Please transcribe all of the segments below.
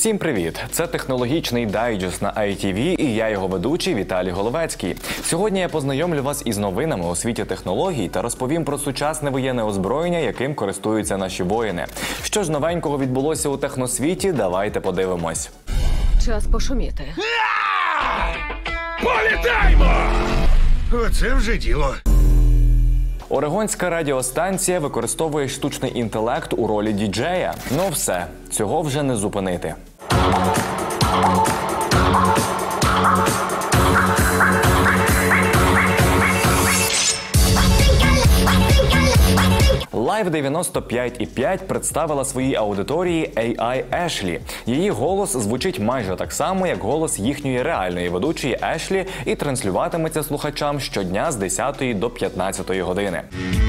Всім привіт! Це технологічний дайджест на ITV і я його ведучий Віталій Головецький. Сьогодні я познайомлю вас із новинами у світі технологій та розповім про сучасне воєнне озброєння, яким користуються наші воїни. Що ж новенького відбулося у техносвіті, давайте подивимось. Час пошуміти. Політаємо! Оце вже діло. Орегонська радіостанція використовує штучний інтелект у ролі діджея. Ну все, цього вже не зупинити. Live 95.5 представила своїй аудиторії AI Ешлі. Її голос звучить майже так само, як голос їхньої реальної ведучої Ешлі і транслюватиметься слухачам щодня з 10 до 15 години.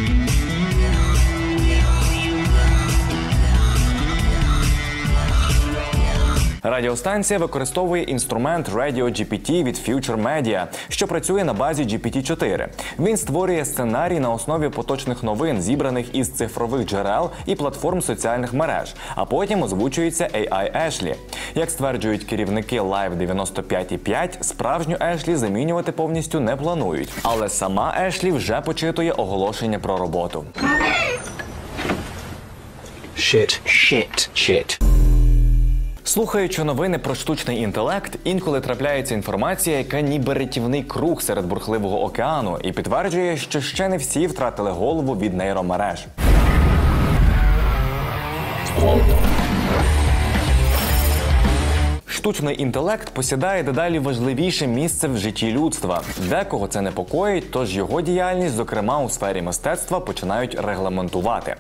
Радіостанція використовує інструмент Radio GPT від Future Media, що працює на базі GPT-4. Він створює сценарій на основі поточних новин, зібраних із цифрових джерел і платформ соціальних мереж, а потім озвучується AI Ешлі. Як стверджують керівники Live 95.5, справжню Ешлі замінювати повністю не планують. Але сама Ешлі вже почитує оголошення про роботу. Shit. Слухаючи новини про штучний інтелект, інколи трапляється інформація, яка ніби рятівний круг серед бурхливого океану і підтверджує, що ще не всі втратили голову від нейромереж. Штучний інтелект посідає дедалі важливіше місце в житті людства. Декого це непокоїть, тож його діяльність, зокрема у сфері мистецтва, починають регламентувати.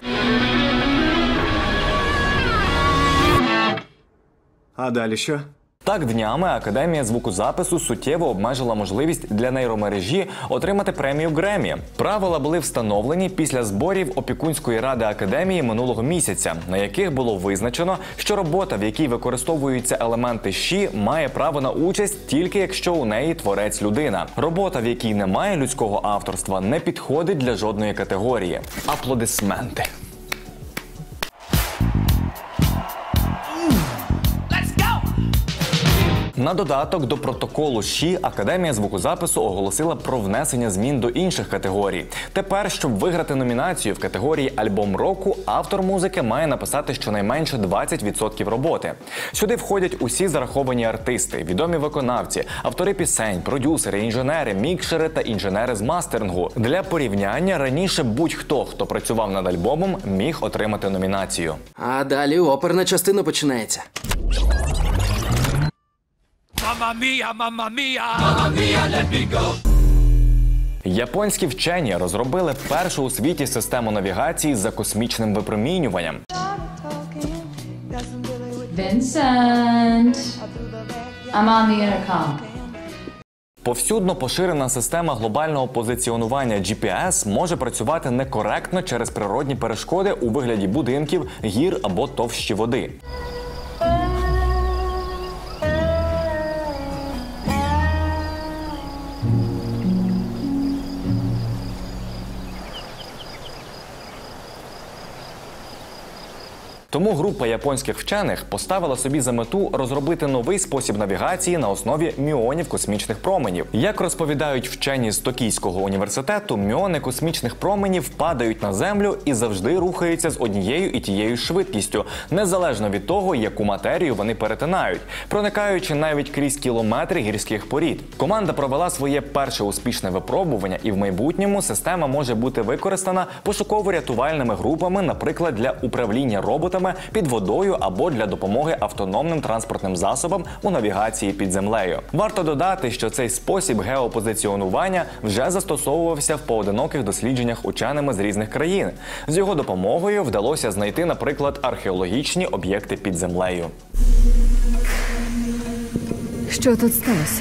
А далі що? Так, днями Академія звукозапису суттєво обмежила можливість для нейромережі отримати премію Греммі. Правила були встановлені після зборів опікунської ради Академії минулого місяця, на яких було визначено, що робота, в якій використовуються елементи ЩІ, має право на участь тільки якщо у неї творець людина. Робота, в якій немає людського авторства, не підходить для жодної категорії. Аплодисменти. На додаток до протоколу ЩІ Академія звукозапису оголосила про внесення змін до інших категорій. Тепер, щоб виграти номінацію в категорії «Альбом року», автор музики має написати щонайменше 20% роботи. Сюди входять усі зараховані артисти, відомі виконавці, автори пісень, продюсери, інженери, мікшери та інженери з мастерингу. Для порівняння, раніше будь-хто, хто працював над альбомом, міг отримати номінацію. А далі оперна частина починається. Mamma mia, let me go. Японські вчені розробили першу у світі систему навігації за космічним випромінюванням. Vincent, I'm on the intercom. Повсюдно поширена система глобального позиціонування GPS може працювати некоректно через природні перешкоди у вигляді будинків, гір або товщі води. Тому група японських вчених поставила собі за мету розробити новий спосіб навігації на основі мюонів космічних променів. Як розповідають вчені з Токійського університету, мюони космічних променів падають на Землю і завжди рухаються з однією і тією швидкістю, незалежно від того, яку матерію вони перетинають, проникаючи навіть крізь кілометри гірських порід. Команда провела своє перше успішне випробування, і в майбутньому система може бути використана пошуково-рятувальними групами, наприклад, для управління роботами під водою або для допомоги автономним транспортним засобам у навігації під землею. Варто додати, що цей спосіб геопозиціонування вже застосовувався в поодиноких дослідженнях ученими з різних країн. З його допомогою вдалося знайти, наприклад, археологічні об'єкти під землею. Що тут сталося?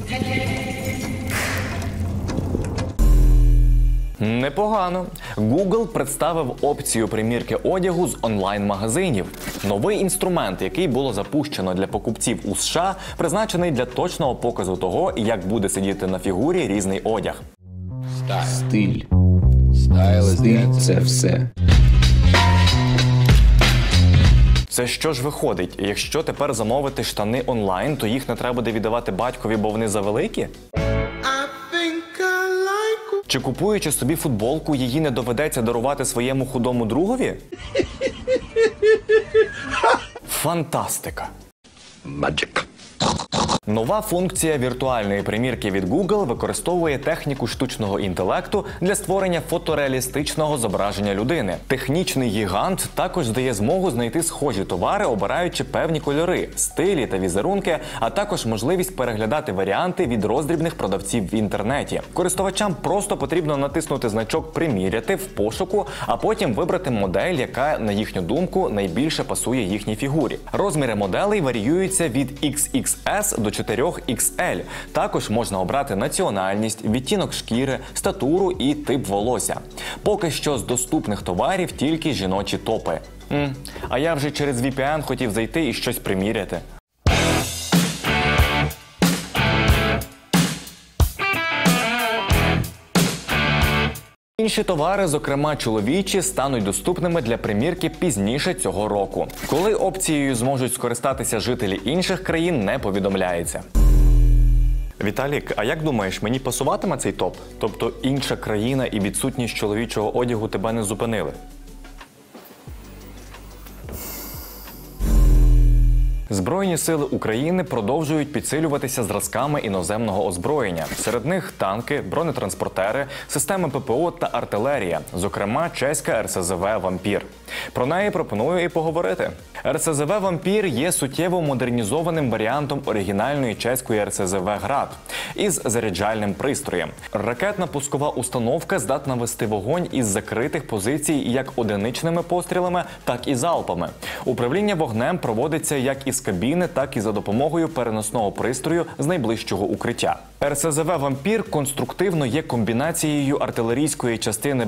Непогано. Google представив опцію примірки одягу з онлайн-магазинів. Новий інструмент, який було запущено для покупців у США, призначений для точного показу того, як буде сидіти на фігурі різний одяг. Стиль. Стиль – це все. Це що ж виходить? Якщо тепер замовити штани онлайн, то їх не треба буде віддавати батькові, бо вони завеликі? Чи купуючи собі футболку, її не доведеться дарувати своєму худому другові? Фантастика! Magic. Нова функція віртуальної примірки від Google використовує техніку штучного інтелекту для створення фотореалістичного зображення людини. Технічний гігант також дає змогу знайти схожі товари, обираючи певні кольори, стилі та візерунки, а також можливість переглядати варіанти від роздрібних продавців в інтернеті. Користувачам просто потрібно натиснути значок «Приміряти» в пошуку, а потім вибрати модель, яка, на їхню думку, найбільше пасує їхній фігурі. Розміри моделей варіюються від XXS до 4XL. Також можна обрати національність, відтінок шкіри, статуру і тип волосся. Поки що з доступних товарів тільки жіночі топи. А я вже через VPN хотів зайти і щось приміряти. Інші товари, зокрема чоловічі, стануть доступними для примірки пізніше цього року. Коли опцією зможуть скористатися жителі інших країн, не повідомляється. Віталік, а як думаєш, мені пасуватиме цей топ? Тобто інша країна і відсутність чоловічого одягу тебе не зупинили? Збройні сили України продовжують підсилюватися зразками іноземного озброєння. Серед них танки, бронетранспортери, системи ППО та артилерія, зокрема чеська РСЗВ «Вампір». Про неї пропоную і поговорити. РСЗВ «Вампір» є суттєво модернізованим варіантом оригінальної чеської РСЗВ «Град» із заряджальним пристроєм. Ракетна пускова установка здатна вести вогонь із закритих позицій як одиничними пострілами, так і залпами. Управління вогнем проводиться як із кабіни, так і за допомогою переносного пристрою з найближчого укриття. РСЗВ «Вампір» конструктивно є комбінацією артилерійської частини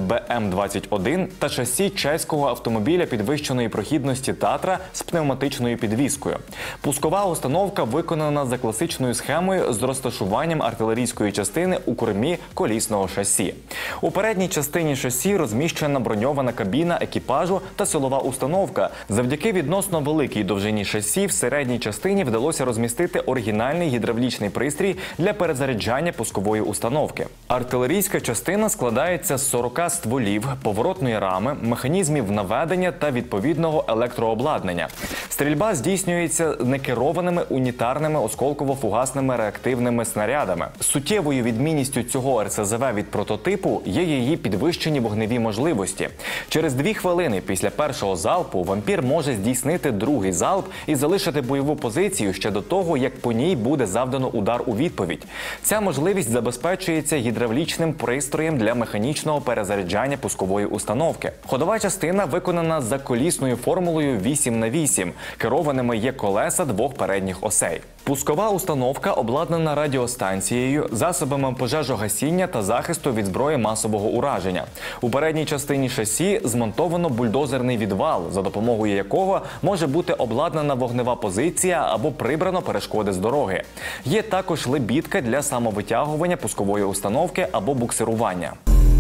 БМ-21 та шасі чеського автомобіля підвищеної прохідності «Татра» з пневматичною підвіскою. Пускова установка виконана за класичною схемою з розташуванням артилерійської частини у кормі колісного шасі. У передній частині шасі розміщена броньована кабіна екіпажу та силова установка. Завдяки відносно великій довжині шасі в середній частині вдалося розмістити оригінальний гідравлічний пристрій для перезаряджання пускової установки. Артилерійська частина складається з 40 стволів, поворотної рами, механізмів наведення та відповідного електрообладнання. Стрільба здійснюється некерованими унітарними осколково-фугасними реактивними снарядами. Суттєвою відмінністю цього РСЗВ від прототипу є її підвищені вогневі можливості. Через 2 хвилини після першого залпу «Вампір» може здійснити другий залп і залишити бойову позицію ще до того, як по ній буде завдано удар у відповідь. Ця можливість забезпечується гідравлічним пристроєм для механічного перезаряджання пускової установки. Ходова частина виконана за колісною формулою 8х8. Керованими є колеса 2 передніх осей. Пускова установка обладнана радіостанцією, засобами пожежогасіння та захисту від зброї масового ураження. У передній частині шасі змонтовано бульдозерний відвал, за допомогою якого може бути обладнана вогнева позиція або прибрано перешкоди з дороги. Є також лебідка для самовитягування пускової установки або буксирування.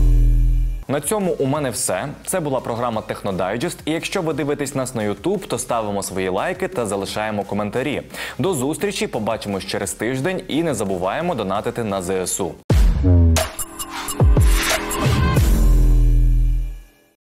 На цьому у мене все. Це була програма «Технодайджест». І якщо ви дивитесь нас на YouTube, то ставимо свої лайки та залишаємо коментарі. До зустрічі, побачимось через тиждень і не забуваємо донатити на ЗСУ.